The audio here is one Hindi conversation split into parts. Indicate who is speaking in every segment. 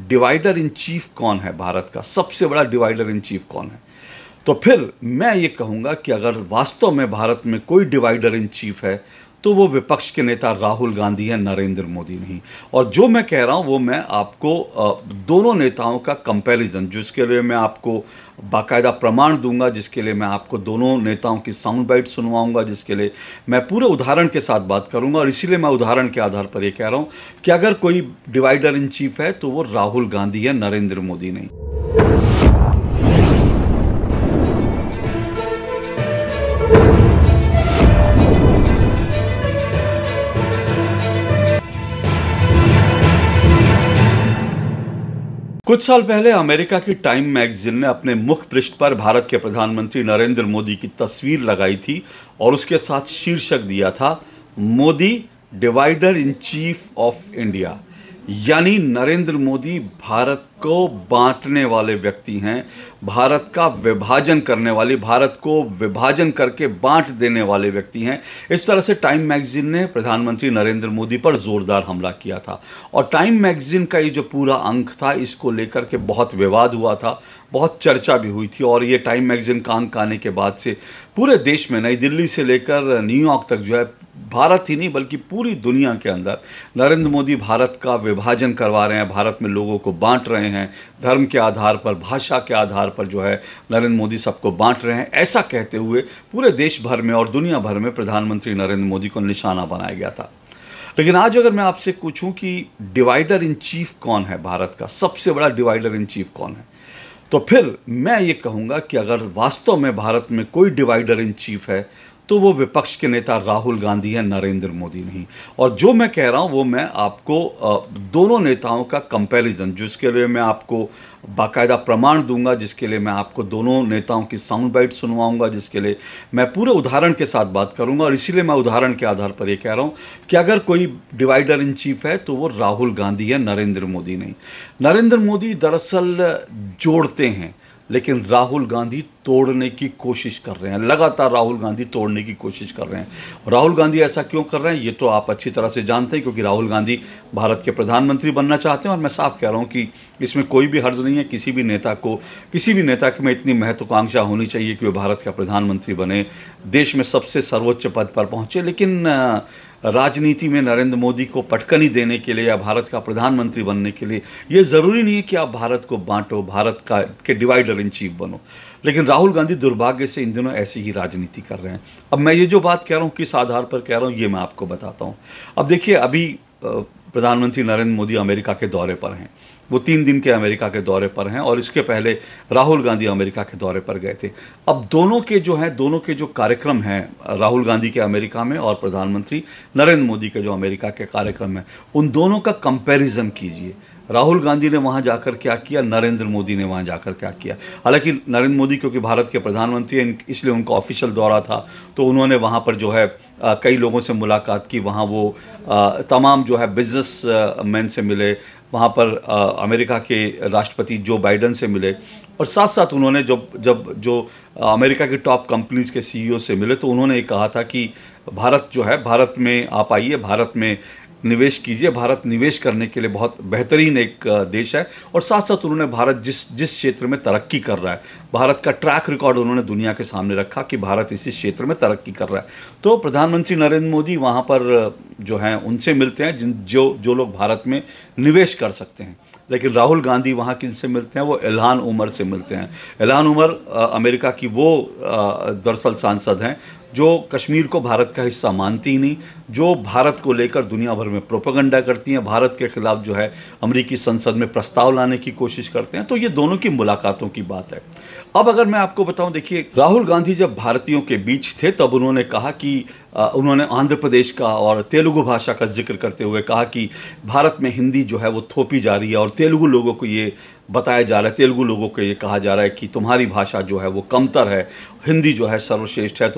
Speaker 1: डिवाइडर इन चीफ कौन है भारत का, सबसे बड़ा डिवाइडर इन चीफ कौन है, तो फिर मैं ये कहूँगा कि अगर वास्तव में भारत में कोई डिवाइडर इन चीफ है तो वो विपक्ष के नेता राहुल गांधी हैं, नरेंद्र मोदी नहीं। और जो मैं कह रहा हूँ वो मैं आपको दोनों नेताओं का कंपैरिजन, जिसके लिए मैं आपको बाकायदा प्रमाण दूंगा, जिसके लिए मैं आपको दोनों नेताओं की साउंड बाइट सुनवाऊंगा, जिसके लिए मैं पूरे उदाहरण के साथ बात करूंगा। और इसीलिए मैं उदाहरण के आधार पर ये कह रहा हूँ कि अगर कोई डिवाइडर इन चीफ है तो वो राहुल गांधी है, नरेंद्र मोदी नहीं। कुछ साल पहले अमेरिका की टाइम मैगजीन ने अपने मुख पृष्ठ पर भारत के प्रधानमंत्री नरेंद्र मोदी की तस्वीर लगाई थी और उसके साथ शीर्षक दिया था, Modi divider in chief of India. यानी नरेंद्र मोदी भारत को बांटने वाले व्यक्ति हैं, भारत का विभाजन करने वाले, भारत को विभाजन करके बांट देने वाले व्यक्ति हैं। इस तरह से टाइम मैगजीन ने प्रधानमंत्री नरेंद्र मोदी पर जोरदार हमला किया था। और टाइम मैगजीन का ये जो पूरा अंक था, इसको लेकर के बहुत विवाद हुआ था, बहुत चर्चा भी हुई थी। और ये टाइम मैगजीन का अंक आने के बाद से पूरे देश में, नई दिल्ली से लेकर न्यूयॉर्क तक जो है, भारत ही नहीं बल्कि पूरी दुनिया के अंदर नरेंद्र मोदी भारत का विभाजन करवा रहे हैं, भारत में लोगों को बांट रहे हैं, धर्म के आधार पर, भाषा के आधार पर जो है नरेंद्र मोदी सबको बांट रहे हैं, ऐसा कहते हुए पूरे देश भर में और दुनिया भर में प्रधानमंत्री नरेंद्र मोदी को निशाना बनाया गया था। लेकिन आज अगर मैं आपसे पूछूं कि डिवाइडर इन चीफ कौन है भारत का, सबसे बड़ा डिवाइडर इन चीफ कौन है, तो फिर मैं ये कहूँगा कि अगर वास्तव में भारत में कोई डिवाइडर इन चीफ है तो वो विपक्ष के नेता राहुल गांधी हैं, नरेंद्र मोदी नहीं। और जो मैं कह रहा हूँ वो मैं आपको दोनों नेताओं का कंपैरिजन, जिसके लिए मैं आपको बाकायदा प्रमाण दूंगा, जिसके लिए मैं आपको दोनों नेताओं की साउंड बाइट सुनवाऊंगा, जिसके लिए मैं पूरे उदाहरण के साथ बात करूंगा। और इसीलिए मैं उदाहरण के आधार पर ये कह रहा हूँ कि अगर कोई डिवाइडर इन चीफ है तो वो राहुल गांधी है, नरेंद्र मोदी नहीं। नरेंद्र मोदी दरअसल जोड़ते हैं, लेकिन राहुल गांधी तोड़ने की कोशिश कर रहे हैं, लगातार राहुल गांधी तोड़ने की कोशिश कर रहे हैं। राहुल गांधी ऐसा क्यों कर रहे हैं ये तो आप अच्छी तरह से जानते हैं, क्योंकि राहुल गांधी भारत के प्रधानमंत्री बनना चाहते हैं। और मैं साफ कह रहा हूं कि इसमें कोई भी हर्ज नहीं है, किसी भी नेता में इतनी महत्वाकांक्षा होनी चाहिए कि वो भारत का प्रधानमंत्री बने, देश में सबसे सर्वोच्च पद पर पहुंचे। लेकिन राजनीति में नरेंद्र मोदी को पटकनी देने के लिए या भारत का प्रधानमंत्री बनने के लिए ये ज़रूरी नहीं है कि आप भारत को बांटो, भारत के डिवाइडर इन चीफ बनो। लेकिन राहुल गांधी दुर्भाग्य से इन दिनों ऐसी ही राजनीति कर रहे हैं। अब मैं ये जो बात कह रहा हूँ किस आधार पर कह रहा हूँ ये मैं आपको बताता हूँ। अब देखिए, अभी प्रधानमंत्री नरेंद्र मोदी अमेरिका के दौरे पर हैं, वो 3 दिन के अमेरिका के दौरे पर हैं, और इसके पहले राहुल गांधी अमेरिका के दौरे पर गए थे। अब दोनों के जो कार्यक्रम हैं, राहुल गांधी के अमेरिका में और प्रधानमंत्री नरेंद्र मोदी के जो अमेरिका के कार्यक्रम हैं, उन दोनों का कंपैरिजन कीजिए। राहुल गांधी ने वहां जाकर क्या किया, नरेंद्र मोदी ने वहां जाकर क्या किया। हालांकि नरेंद्र मोदी क्योंकि भारत के प्रधानमंत्री हैं, इसलिए उनका ऑफिशियल दौरा था, तो उन्होंने वहां पर जो है कई लोगों से मुलाकात की। वहां वो तमाम जो है बिजनेस मैन से मिले, वहाँ पर अमेरिका के राष्ट्रपति जो बाइडेन से मिले, और साथ साथ उन्होंने जो अमेरिका की टॉप कंपनीज के सीईओ से मिले, तो उन्होंने ये कहा था कि भारत जो है, भारत में आप आइए, भारत में निवेश कीजिए, भारत निवेश करने के लिए बहुत बेहतरीन एक देश है। और साथ साथ उन्होंने भारत जिस क्षेत्र में तरक्की कर रहा है, भारत का ट्रैक रिकॉर्ड उन्होंने दुनिया के सामने रखा कि भारत इसी क्षेत्र में तरक्की कर रहा है। तो प्रधानमंत्री नरेंद्र मोदी वहाँ पर जो हैं उनसे मिलते हैं जो लोग भारत में निवेश कर सकते हैं। लेकिन राहुल गांधी वहाँ किनसे मिलते हैं, वो इल्हान उमर से मिलते हैं। इल्हान उमर अमेरिका की वो दरअसल सांसद हैं जो कश्मीर को भारत का हिस्सा मानती ही नहीं, जो भारत को लेकर दुनिया भर में प्रोपेगेंडा करती हैं, भारत के खिलाफ जो है अमेरिकी संसद में प्रस्ताव लाने की कोशिश करते हैं। तो ये दोनों की मुलाकातों की बात है। अब अगर मैं आपको बताऊं, देखिए, राहुल गांधी जब भारतीयों के बीच थे तब उन्होंने कहा कि उन्होंने आंध्र प्रदेश का और तेलुगु भाषा का जिक्र करते हुए कहा कि भारत में हिंदी जो है वो थोपी जा रही है, और तेलुगु लोगों को ये बताया जा रहा है, तेलुगु लोगों को ये कहा जा रहा है कि तुम्हारी भाषा जो है वो कमतर है, हिंदी जो है सर्वश्रेष्ठ है, तुम्हारी भाषा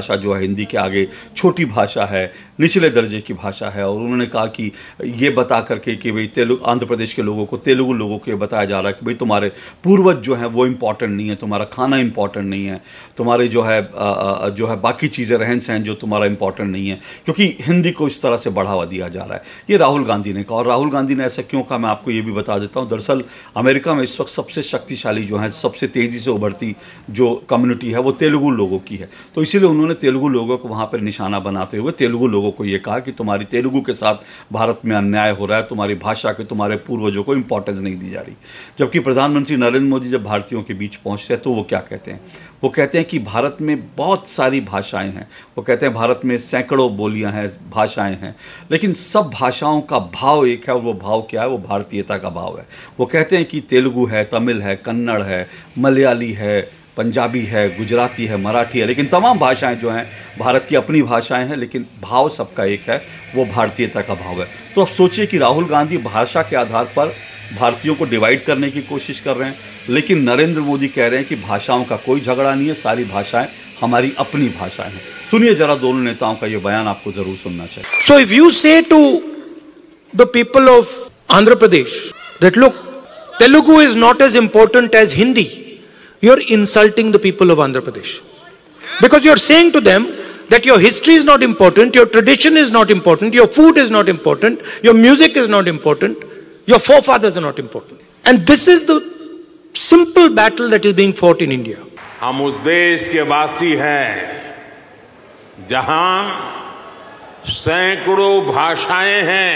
Speaker 1: भाषा जो है हिंदी के आगे छोटी भाषा है, निचले दर्जे की भाषा है। और उन्होंने कहा कि ये बता करके कि भाई तेलुगु आंध्र प्रदेश के लोगों को, तेलुगु लोगों को ये बताया जा रहा है कि भाई तुम्हारे पूर्वज जो हैं वो इम्पॉर्टेंट नहीं है, तुम्हारा खाना इम्पॉर्टेंट नहीं है, तुम्हारे जो है बाकी चीज़ें रहन सहन जो तुम्हारा इम्पॉर्टेंट नहीं है, क्योंकि हिंदी को इस तरह से बढ़ावा दिया जा रहा है। ये राहुल गांधी ने कहा। और राहुल गांधी ने ऐसा क्यों कहा, मैं आपको ये भी बता देता हूँ। दरअसल अमेरिका में इस वक्त सबसे शक्तिशाली जो है, सबसे तेज़ी से उभरती जो कम्युनिटी है वो तेलुगु लोगों की है। तो इसीलिए उन्होंने तेलुगु लोगों को वहाँ पर निशाना बनाते हुए तेलुगु लोगों को ये कहा कि तुम्हारी तेलुगु के साथ भारत में अन्याय हो रहा है, तुम्हारी भाषा के, तुम्हारे पूर्वजों को इंपॉर्टेंस नहीं दी जा रही। जबकि प्रधानमंत्री नरेंद्र मोदी जब भारतीयों के बीच पहुंचते हैं तो वो क्या कहते हैं, वो कहते हैं कि भारत में बहुत सारी भाषाएं हैं। वो कहते हैं भारत में सैकड़ों बोलियां हैं, भाषाएं हैं, लेकिन सब भाषाओं का भाव एक है। और वो भाव क्या है, वो भारतीयता का भाव है। वो कहते हैं कि तेलुगु है, तमिल है, कन्नड़ है, मलयाली है, पंजाबी है, गुजराती है, मराठी है, लेकिन तमाम भाषाएं जो हैं भारत की अपनी भाषाएं हैं, लेकिन भाव सबका एक है, वो भारतीयता का भाव है। तो अब सोचिए कि राहुल गांधी भाषा के आधार पर भारतीयों को डिवाइड करने की कोशिश कर रहे हैं, लेकिन नरेंद्र मोदी कह रहे हैं कि भाषाओं का कोई झगड़ा नहीं है, सारी भाषाएं हमारी अपनी भाषाएं हैं। सुनिए जरा दोनों नेताओं का ये बयान, आपको जरूर सुनना चाहिए।
Speaker 2: So if you say to the people of Andhra Pradesh that look, Telugu is not as important as Hindi, you're insulting the people of Andhra Pradesh. Because you're saying to them that your history is not important, your tradition is not important, your food is not important, your music is not important, your forefathers are not important. And this is the simple battle that is being fought in India.
Speaker 3: हम उस देश के वासी हैं जहां सैकड़ों भाषाएं हैं,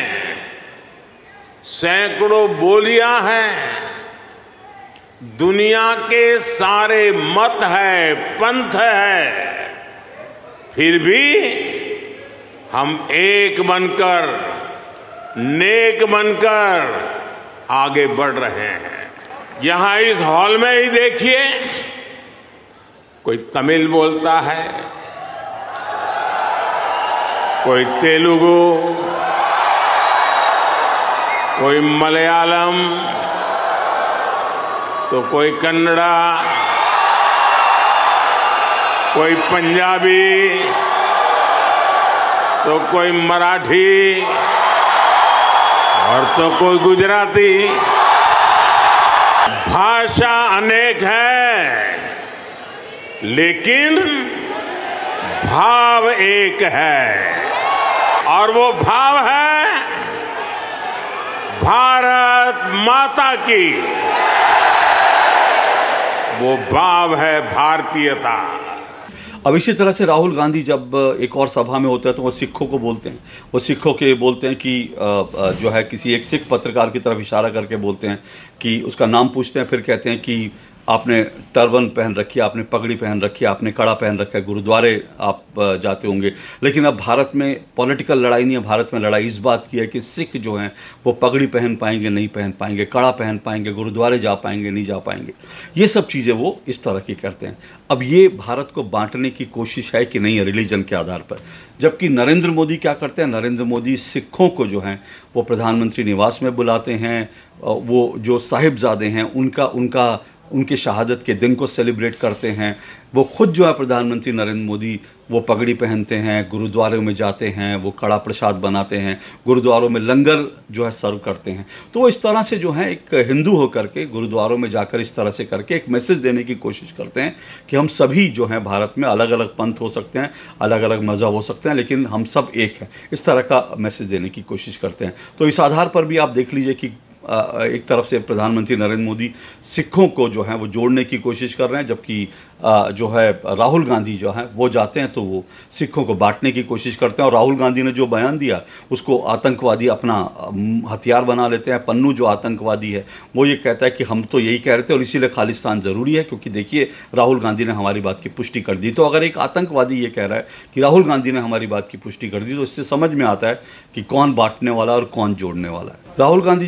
Speaker 3: सैकड़ों बोलियां हैं, दुनिया के सारे मत है, पंथ है, फिर भी हम एक बनकर, नेक बनकर आगे बढ़ रहे हैं। यहां इस हॉल में ही देखिए, कोई तमिल बोलता है, कोई तेलुगु, कोई मलयालम, तो कोई कन्नड़ा, कोई पंजाबी, तो कोई मराठी और तो कोई गुजराती। भाषा अनेक है, लेकिन भाव एक है, और वो भाव है भारत माता की, वो भाव है भारतीयता।
Speaker 1: अब इसी तरह से राहुल गांधी जब एक और सभा में होते हैं तो वो सिखों को बोलते हैं, वो सिखों के बोलते हैं कि जो है किसी एक सिख पत्रकार की तरफ इशारा करके बोलते हैं कि उसका नाम पूछते हैं, फिर कहते हैं कि आपने टर्बन पहन रखी है, आपने पगड़ी पहन रखी है, आपने कड़ा पहन रखा है, गुरुद्वारे आप जाते होंगे। लेकिन अब भारत में पॉलिटिकल लड़ाई नहीं है, भारत में लड़ाई इस बात की है कि सिख जो हैं वो पगड़ी पहन पाएंगे, नहीं पहन पाएंगे, कड़ा पहन पाएंगे, गुरुद्वारे जा पाएंगे, नहीं जा पाएंगे। ये सब चीज़ें वो इस तरह की करते हैं। अब ये भारत को बांटने की कोशिश है कि नहीं है रिलीजन के आधार पर। जबकि नरेंद्र मोदी क्या करते हैं, नरेंद्र मोदी सिखों को जो हैं वो प्रधानमंत्री निवास में बुलाते हैं, वो जो साहिबजादे हैं उनके शहादत के दिन को सेलिब्रेट करते हैं। वो खुद जो है प्रधानमंत्री नरेंद्र मोदी वो पगड़ी पहनते हैं, गुरुद्वारों में जाते हैं, वो कड़ा प्रसाद बनाते हैं, गुरुद्वारों में लंगर जो है सर्व करते हैं। तो वो इस तरह से जो है एक हिंदू होकर के गुरुद्वारों में जाकर इस तरह से करके एक मैसेज देने की कोशिश करते हैं कि हम सभी जो हैं भारत में अलग अलग पंथ हो सकते हैं, अलग अलग मज़हब हो सकते हैं, लेकिन हम सब एक हैं, इस तरह का मैसेज देने की कोशिश करते हैं। तो इस आधार पर भी आप देख लीजिए कि एक तरफ से प्रधानमंत्री नरेंद्र मोदी सिखों को जो है वो जोड़ने की कोशिश कर रहे हैं, जबकि जो है राहुल गांधी जो है वो जाते हैं तो वो सिखों को बांटने की कोशिश करते हैं। और राहुल गांधी ने जो बयान दिया उसको आतंकवादी अपना हथियार बना लेते हैं। पन्नू जो आतंकवादी है वो ये कहता है कि हम तो यही कह रहे थे और इसीलिए खालिस्तान ज़रूरी है, क्योंकि देखिए राहुल गांधी ने हमारी बात की पुष्टि कर दी। तो अगर एक आतंकवादी ये कह रहा है कि राहुल गांधी ने हमारी बात की पुष्टि कर दी, तो इससे समझ में आता है कि कौन बांटने वाला और कौन जोड़ने वाला है। राहुल गांधी जब विदेश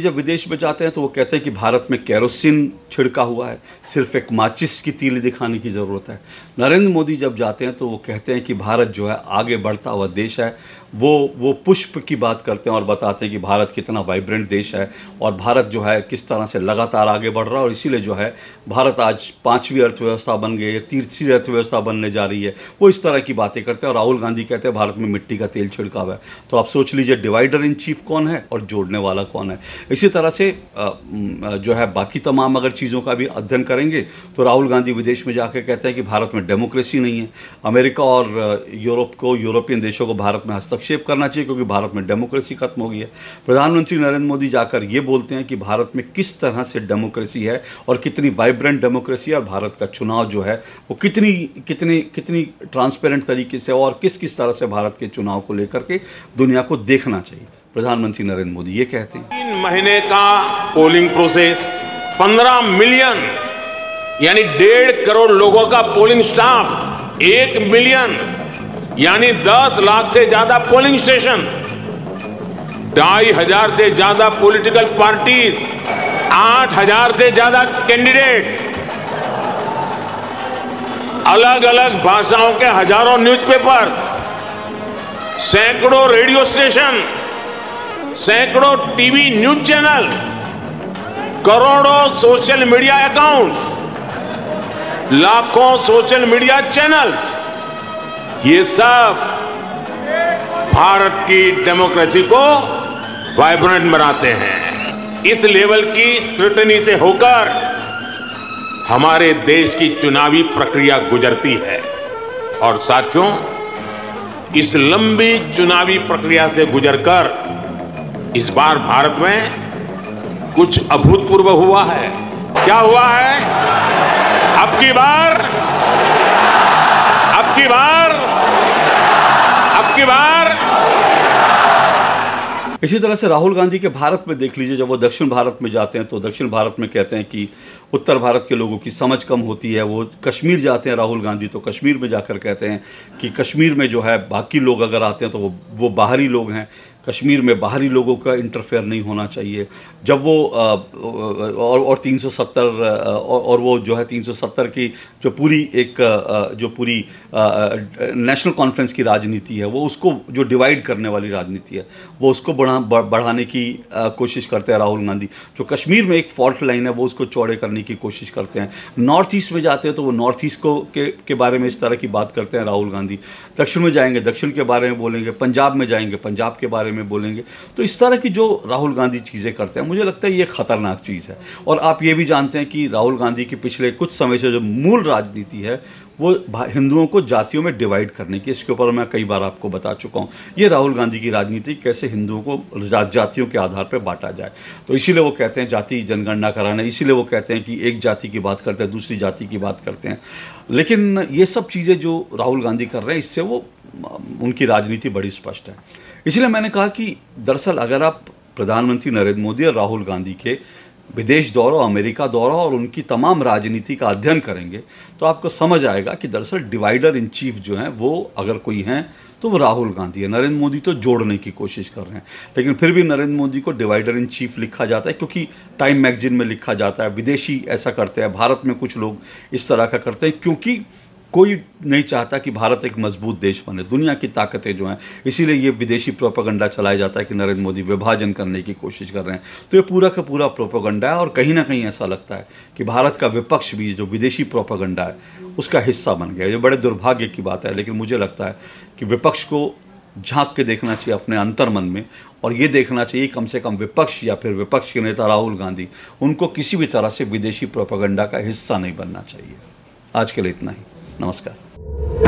Speaker 1: में जाते हैं तो वो कहते हैं कि भारत में केरोसिन छिड़का हुआ है, सिर्फ एक माचिस की तीली दिखाने की ज़रूरत है। नरेंद्र मोदी जब जाते हैं तो वो कहते हैं कि भारत जो है आगे बढ़ता हुआ देश है। वो पुष्प की बात करते हैं और बताते हैं कि भारत कितना वाइब्रेंट देश है और भारत जो है किस तरह से लगातार आगे बढ़ रहा है और इसीलिए जो है भारत आज 5वीं अर्थव्यवस्था बन गई है, 3री अर्थव्यवस्था बनने जा रही है। वो इस तरह की बातें करते हैं और राहुल गांधी कहते हैं भारत में मिट्टी का तेल छिड़का हुआ है। तो आप सोच लीजिए डिवाइडर इन चीफ कौन है और जोड़ने वाला कौन है। इसी तरह से जो है बाकी तमाम अगर चीज़ों का भी अध्ययन करेंगे तो राहुल गांधी विदेश में जाकर कहते हैं कि भारत में डेमोक्रेसी नहीं है। अमेरिका और यूरोपियन देशों को भारत में हस्तक्षेप करना चाहिए क्योंकि भारत में डेमोक्रेसी खत्म हो गई है। प्रधानमंत्री नरेंद्र मोदी जाकर ये बोलते हैं कि भारत में किस तरह से डेमोक्रेसी है और कितनी वाइब्रेंट डेमोक्रेसी है और भारत का चुनाव जो है वो कितनी ट्रांसपेरेंट तरीके से और किस तरह से भारत के चुनाव को लेकर के दुनिया को देखना चाहिए। प्रधानमंत्री नरेंद्र मोदी ये कहते हैं
Speaker 3: 3 महीने का पोलिंग प्रोसेस, 15 मिलियन यानी 1.5 करोड़ लोगों का पोलिंग स्टाफ, 1 मिलियन यानी 10 लाख से ज्यादा पोलिंग स्टेशन, 2,500 से ज्यादा पॉलिटिकल पार्टीज, 8,000 से ज्यादा कैंडिडेट्स, अलग अलग भाषाओं के हजारों न्यूज़पेपर्स, सैकड़ों रेडियो स्टेशन, सैकड़ों टीवी न्यूज चैनल, करोड़ों सोशल मीडिया अकाउंट्स, लाखों सोशल मीडिया चैनल्स, ये सब भारत की डेमोक्रेसी को वाइब्रेंट बनाते हैं। इस लेवल की स्क्रूटनी से होकर हमारे देश की चुनावी प्रक्रिया गुजरती है और साथियों, इस लंबी चुनावी प्रक्रिया से गुजरकर इस बार भारत में कुछ अभूतपूर्व हुआ है। क्या हुआ है? अब की बार
Speaker 1: इसी तरह से राहुल गांधी के भारत में देख लीजिए, जब वो दक्षिण भारत में जाते हैं तो दक्षिण भारत में कहते हैं कि उत्तर भारत के लोगों की समझ कम होती है। वो कश्मीर जाते हैं राहुल गांधी तो कश्मीर में जाकर कहते हैं कि कश्मीर में जो है बाकी लोग अगर आते हैं तो वो बाहरी लोग हैं, कश्मीर में बाहरी लोगों का इंटरफेयर नहीं होना चाहिए। जब वो और 370 और वो जो है 370 की जो पूरी नेशनल कॉन्फ्रेंस की राजनीति है, वो उसको जो डिवाइड करने वाली राजनीति है वो उसको बढ़ाने की कोशिश करते हैं राहुल गांधी। जो कश्मीर में एक फॉल्ट लाइन है वो उसको चौड़े करने की कोशिश करते हैं। नॉर्थ ईस्ट में जाते हैं तो वो नॉर्थ ईस्ट के बारे में इस तरह की बात करते हैं राहुल गांधी। दक्षिण में जाएंगे दक्षिण के बारे में बोलेंगे, पंजाब में जाएंगे पंजाब के बारे में बोलेंगे। तो इस तरह की जो राहुल गांधी चीज़ें करते हैं, मुझे लगता है ये खतरनाक चीज़ है। और आप ये भी जानते हैं कि राहुल गांधी की पिछले कुछ समय से जो मूल राजनीति है वो हिंदुओं को जातियों में डिवाइड करने की, इसके ऊपर मैं कई बार आपको बता चुका हूँ। ये राहुल गांधी की राजनीति कैसे हिंदुओं को जातियों के आधार पर बांटा जाए। तो इसीलिए वो कहते हैं जाति जनगणना कराना, इसीलिए वो कहते हैं कि एक जाति की बात करते हैं दूसरी जाति की बात करते हैं। लेकिन ये सब चीज़ें जो राहुल गांधी कर रहे हैं इससे वो उनकी राजनीति बड़ी स्पष्ट है। इसलिए मैंने कहा कि दरअसल अगर आप प्रधानमंत्री नरेंद्र मोदी और राहुल गांधी के विदेश दौरा, अमेरिका दौरा और उनकी तमाम राजनीति का अध्ययन करेंगे तो आपको समझ आएगा कि दरअसल डिवाइडर इन चीफ जो हैं वो अगर कोई हैं तो वो राहुल गांधी है। नरेंद्र मोदी तो जोड़ने की कोशिश कर रहे हैं, लेकिन फिर भी नरेंद्र मोदी को डिवाइडर इन चीफ लिखा जाता है क्योंकि टाइम मैगजीन में लिखा जाता है। विदेशी ऐसा करते हैं, भारत में कुछ लोग इस तरह का करते हैं क्योंकि कोई नहीं चाहता कि भारत एक मजबूत देश बने। दुनिया की ताकतें जो हैं, इसीलिए ये विदेशी प्रोपेगेंडा चलाया जाता है कि नरेंद्र मोदी विभाजन करने की कोशिश कर रहे हैं। तो ये पूरा का पूरा प्रोपेगेंडा है और कहीं ना कहीं ऐसा लगता है कि भारत का विपक्ष भी जो विदेशी प्रोपेगेंडा है उसका हिस्सा बन गया। ये बड़े दुर्भाग्य की बात है, लेकिन मुझे लगता है कि विपक्ष को झांक के देखना चाहिए अपने अंतर्मन में और ये देखना चाहिए कम से कम विपक्ष या फिर विपक्ष के नेता राहुल गांधी, उनको किसी भी तरह से विदेशी प्रोपेगेंडा का हिस्सा नहीं बनना चाहिए। आज के लिए इतना ही। नमस्कार।